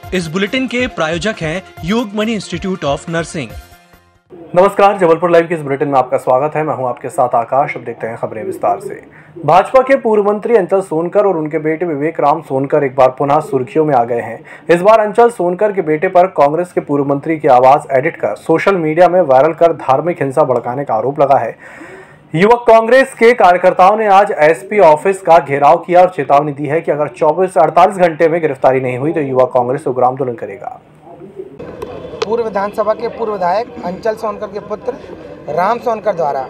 इस बुलेटिन के प्रायोजक हैं योगमणि इंस्टीट्यूट ऑफ नर्सिंग। नमस्कार, जबलपुर लाइव के इस बुलेटिन में आपका स्वागत है। मैं हूं आपके साथ आकाश। अब देखते हैं खबरें विस्तार से। भाजपा के पूर्व मंत्री अंचल सोनकर और उनके बेटे विवेक राम सोनकर एक बार पुनः सुर्खियों में आ गए हैं। इस बार अंचल सोनकर के बेटे पर कांग्रेस के पूर्व मंत्री की आवाज एडिट कर सोशल मीडिया में वायरल कर धार्मिक हिंसा भड़काने का आरोप लगा है। युवक कांग्रेस के कार्यकर्ताओं ने आज एसपी ऑफिस का घेराव किया और चेतावनी दी है कि अगर 24 से 48 घंटे में गिरफ्तारी नहीं हुई तो युवा कांग्रेस उग्र आंदोलन करेगा। पूर्व विधानसभा के पूर्व विधायक अंचल सोनकर के पुत्र राम सोनकर द्वारा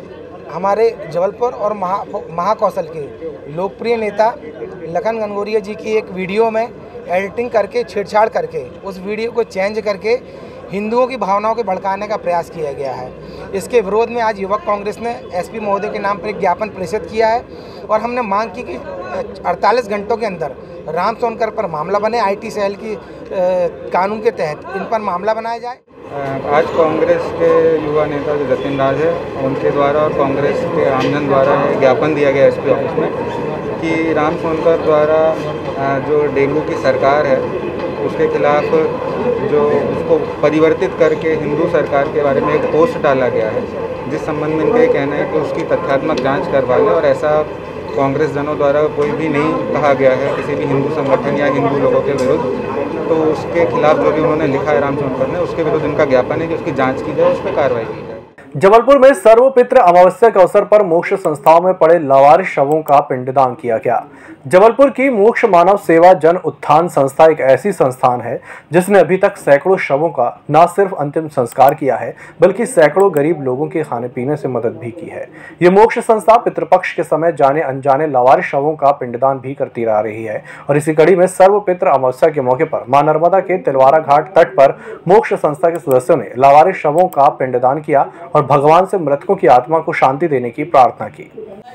हमारे जबलपुर और महाकौशल के लोकप्रिय नेता लखन घनघोरिया जी की एक वीडियो में एडिटिंग करके छेड़छाड़ करके उस वीडियो को चेंज करके हिंदुओं की भावनाओं को भड़काने का प्रयास किया गया है। इसके विरोध में आज युवक कांग्रेस ने एसपी महोदय के नाम पर एक ज्ञापन प्रेषित किया है और हमने मांग की कि 48 घंटों के अंदर राम सोनकर पर मामला बने। आईटी सेल की कानून के तहत इन पर मामला बनाया जाए। आज कांग्रेस के युवा नेता जो जतिन राज है उनके द्वारा और कांग्रेस के आमजन द्वारा ज्ञापन दिया गया एसपी ऑफिस में कि राम सोनकर द्वारा जो डेंगू की सरकार है उसके खिलाफ जो उसको परिवर्तित करके हिंदू सरकार के बारे में एक पोस्ट डाला गया है, जिस संबंध में इनका ये कहना है कि उसकी तथ्यात्मक जांच करवा लें। और ऐसा कांग्रेस जनों द्वारा कोई भी नहीं कहा गया है किसी भी हिंदू संगठन या हिंदू लोगों के विरुद्ध। तो उसके खिलाफ जो भी उन्होंने लिखा है राम सोनकर ने, उसके विरुद्ध इनका ज्ञापन है कि उसकी जाँच की जाए, उस पर कार्रवाई की जाए। जबलपुर में सर्वपितृ अमावस्या के अवसर पर मोक्ष संस्थाओं में पड़े लावारिस शवों का पिंडदान किया गया। जबलपुर की मोक्ष मानव सेवा जन उत्थान संस्था एक ऐसी संस्थान है जिसने अभी तक सैकड़ों शवों का न सिर्फ अंतिम संस्कार किया है बल्कि सैकड़ों गरीब लोगों के खाने पीने से मदद भी की है। ये मोक्ष संस्था पितृपक्ष के समय जाने अनजाने लावारिस शवों का पिंडदान भी करती रह रही है और इसी कड़ी में सर्वपितृ अमावस्या के मौके पर मां नर्मदा के तिलवारा घाट तट पर मोक्ष संस्था के सदस्यों ने लावारिस शवों का पिंडदान किया और भगवान से मृतकों की आत्मा को शांति देने की प्रार्थना की।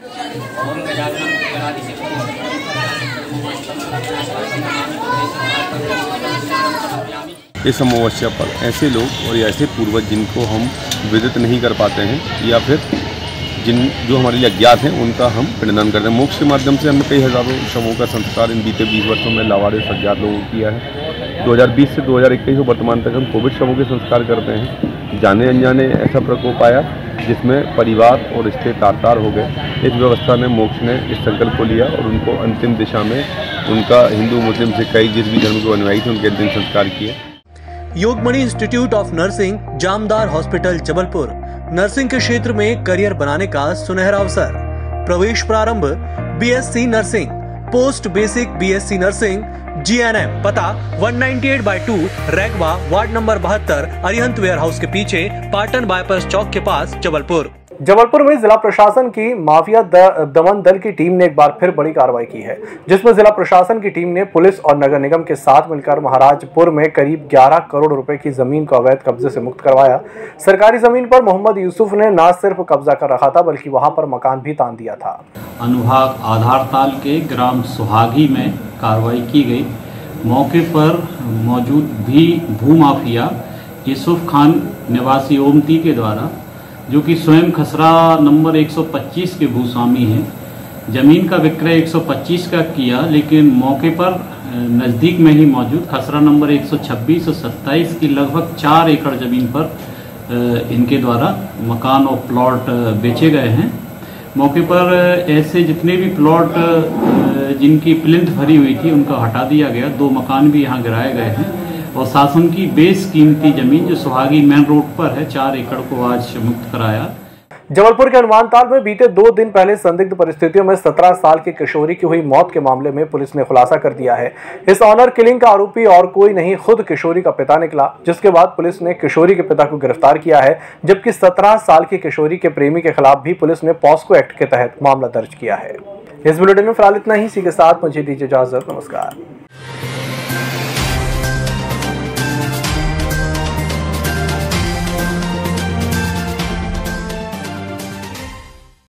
इस अमावस्या पर ऐसे लोग और ऐसे पूर्वज जिनको हम विदित नहीं कर पाते हैं या फिर जो हमारे लिए अज्ञात हैं उनका हम पिंडदान करते हैं। मोक्ष के माध्यम से हमने कई हज़ारों शवों का संस्कार इन बीते 20 वर्षों में लावारिस अज्ञात लोगों को किया है। 2020 से 2021 वर्तमान तक हम कोविड शवों के संस्कार करते हैं। जाने अनजाने ऐसा प्रकोप आया जिसमें परिवार और रिश्ते तार-तार हो गए। इस व्यवस्था में मोक्ष ने इस संकल्प को लिया और उनको अंतिम दिशा में उनका हिंदू मुस्लिम सिख कई जिस भी धर्म के अनुयायी थे उनके अंतिम संस्कार किए। Yogmani institute of nursing, Jamdar hospital, Jabalpur. Nursing के क्षेत्र में करियर बनाने का सुनहरा अवसर। प्रवेश प्रारंभ BSc nursing, post basic BSc nursing, GNM. पता 198/2 Raigwa, ward number 72, Arihant warehouse के पीछे, पाटन बाईपास चौक के पास, जबलपुर। जबलपुर में जिला प्रशासन की माफिया दमन दल की टीम ने एक बार फिर बड़ी कार्रवाई की है, जिसमें जिला प्रशासन की टीम ने पुलिस और नगर निगम के साथ मिलकर महाराजपुर में करीब 11 करोड़ रुपए की जमीन को अवैध कब्जे से मुक्त करवाया। सरकारी जमीन पर मोहम्मद यूसुफ ने न सिर्फ कब्जा कर रखा था बल्कि वहां पर मकान भी तान दिया था। अनुभाग आधारताल के ग्राम सुहागी में कार्रवाई की गई। मौके पर मौजूद भी भूमाफिया यूसुफ खान निवासी ओमती के द्वारा, जो कि स्वयं खसरा नंबर 125 के भूस्वामी हैं, जमीन का विक्रय 125 का किया, लेकिन मौके पर नज़दीक में ही मौजूद खसरा नंबर 126 और 27 की लगभग 4 एकड़ ज़मीन पर इनके द्वारा मकान और प्लॉट बेचे गए हैं। मौके पर ऐसे जितने भी प्लॉट जिनकी प्लिंथ भरी हुई थी उनको हटा दिया गया। 2 मकान भी यहाँ गिराए गए हैं और शासन की बेस कीमती जमीन जो सुहागी मेन रोड पर है 4 एकड़ को आज मुक्त कराया। जबलपुर के हनुमानताल में बीते 2 दिन पहले संदिग्ध परिस्थितियों में 17 साल की किशोरी की हुई मौत के मामले में पुलिस ने खुलासा कर दिया है। इस ऑनर किलिंग का आरोपी और कोई नहीं, खुद किशोरी का पिता निकला, जिसके बाद पुलिस ने किशोरी के पिता को गिरफ्तार किया है, जबकि 17 साल की किशोरी के प्रेमी के खिलाफ भी पुलिस ने पॉस्को एक्ट के तहत मामला दर्ज किया है। इस बुलेटिन में फिलहाल इतना ही। इसी के साथ मुझे दीजिए इजाजत। नमस्कार।